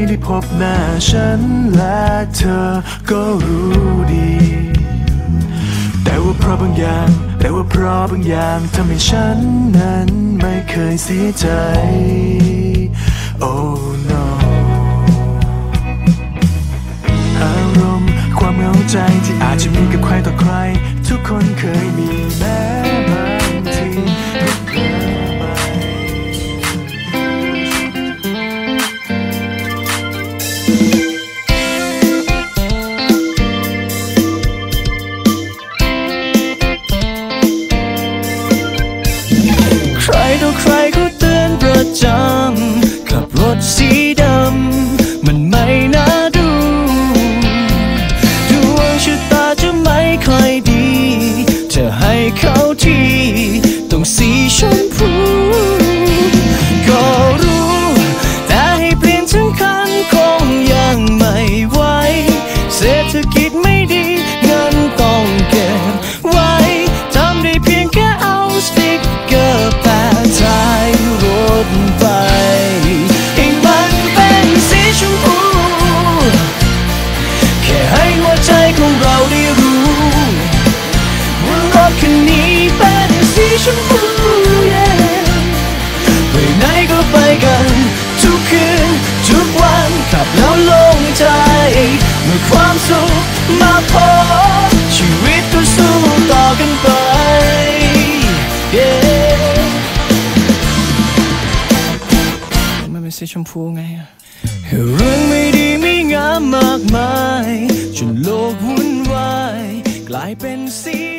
ได้พบหน้าฉันและเธอก็รู้ดีแต่ว่าเพราะบางอย่างทำให้ฉันนั้นไม่เคยเสียใจ Oh no อารมณ์ความเหงาใจที่อาจจะมีกับใครต่อใครทุกคนเคยมีแม้บางทีก็เผลอไปใครต่อใครก็เตือนประจำขับรถสีดำมันไม่น่าดูดวงชะตาจะไม่ค่อยดีจะให้เขาที่ต้องสีชมพูก็รู้แต่ให้เปลี่ยนทั้งคันคงยังไม่ไหวเศรษฐกิจไม่ดีเงินต้องเก็บไว้ทำได้เพียงแค่เอาสติ๊กเกอร์แปะท้ายรถไปให้มันเป็นสีชมพูแค่ให้หัวใจของเราได้รู้ว่ารถคันนี้เป็นสีชมพู ไปไหนก็ไปกันทุกคืนทุกวันขับแล้วโล่งใจเมื่อความสุขมาพบชีวิตก็สู้ต่อกันไป มันเป็นสีชมพูไงเรื่องไม่ดีไม่งามมากมายจนโลกวุ่นวายกลายเป็นสี